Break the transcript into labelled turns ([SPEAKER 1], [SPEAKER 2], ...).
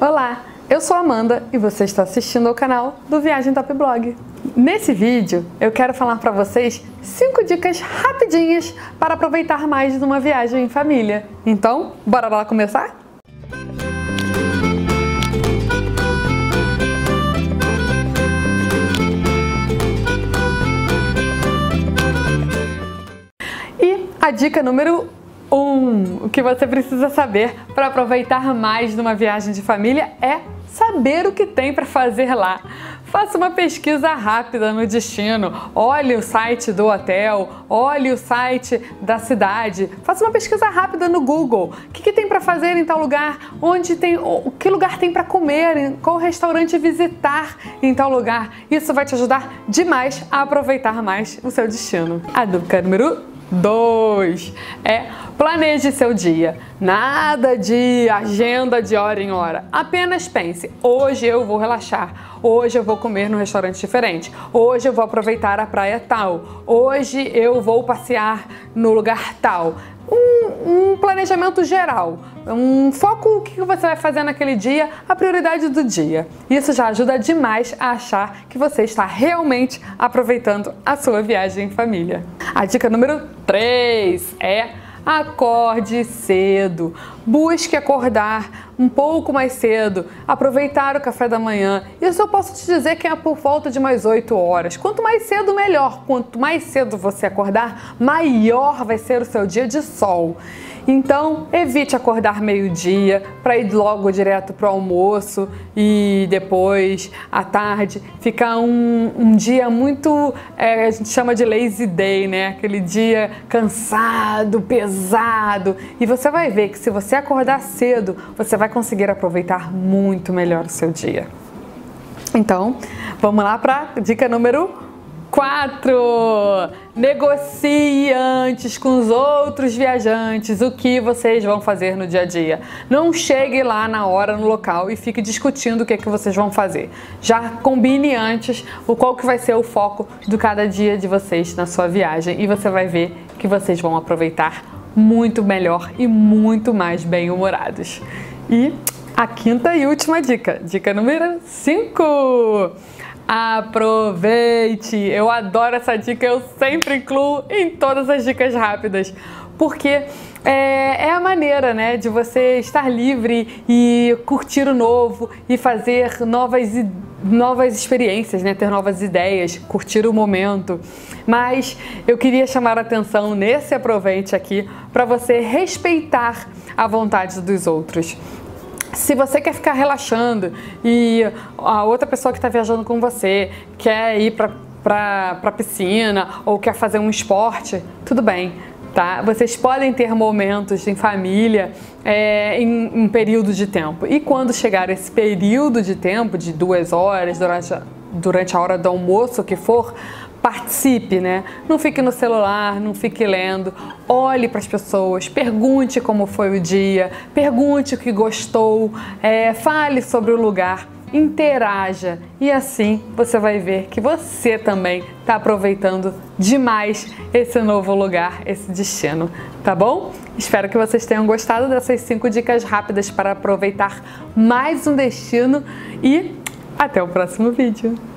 [SPEAKER 1] Olá, eu sou a Amanda e você está assistindo ao canal do Viagem Top Blog. Nesse vídeo eu quero falar para vocês 5 dicas rapidinhas para aproveitar mais de uma viagem em família. Então, bora lá começar? E a dica número 1, o que você precisa saber para aproveitar mais de uma viagem de família é saber o que tem para fazer lá. Faça uma pesquisa rápida no destino, olhe o site do hotel, olhe o site da cidade, faça uma pesquisa rápida no Google. O que tem para fazer em tal lugar? Que lugar tem para comer? Qual restaurante visitar em tal lugar? Isso vai te ajudar demais a aproveitar mais o seu destino. A dica número 2 é planeje seu dia. Nada de agenda de hora em hora. Apenas pense, hoje eu vou relaxar, hoje eu vou comer num restaurante diferente, hoje eu vou aproveitar a praia tal, hoje eu vou passear no lugar tal. Um planejamento geral, um foco o que você vai fazer naquele dia, a prioridade do dia. Isso já ajuda demais a achar que você está realmente aproveitando a sua viagem em família. A dica número 3 é: acorde cedo. Busque acordar um pouco mais cedo, aproveitar o café da manhã. Isso eu posso te dizer que é por volta de mais 8 horas. Quanto mais cedo, melhor. Quanto mais cedo você acordar, maior vai ser o seu dia de sol. Então, evite acordar meio-dia para ir logo direto para o almoço e depois, à tarde, ficar um dia muito, a gente chama de lazy day, né? Aquele dia cansado, pesado. E você vai ver que se você acordar cedo, você vai conseguir aproveitar muito melhor o seu dia. Então, vamos lá para a dica número 4. Negocie antes com os outros viajantes o que vocês vão fazer no dia a dia. Não chegue lá na hora no local e fique discutindo o que é que vocês vão fazer. Já combine antes qual que vai ser o foco de cada dia de vocês na sua viagem e você vai ver que vocês vão aproveitar muito melhor e muito mais bem-humorados. E a quinta e última dica, dica número 5. Aproveite! Eu adoro essa dica, eu sempre incluo em todas as dicas rápidas, porque é a maneira, né, de você estar livre e curtir o novo e fazer novas experiências, né, ter novas ideias, curtir o momento. Mas eu queria chamar a atenção nesse aproveite aqui para você respeitar a vontade dos outros. Se você quer ficar relaxando e a outra pessoa que está viajando com você quer ir para a piscina ou quer fazer um esporte, tudo bem, tá? Vocês podem ter momentos em família em um período de tempo. E quando chegar esse período de tempo, de 2 horas, durante a hora do almoço que for, participe, né? Não fique no celular, não fique lendo, olhe para as pessoas, pergunte como foi o dia, pergunte o que gostou, fale sobre o lugar, interaja e assim você vai ver que você também está aproveitando demais esse novo lugar, esse destino, tá bom? Espero que vocês tenham gostado dessas 5 dicas rápidas para aproveitar mais um destino e até o próximo vídeo.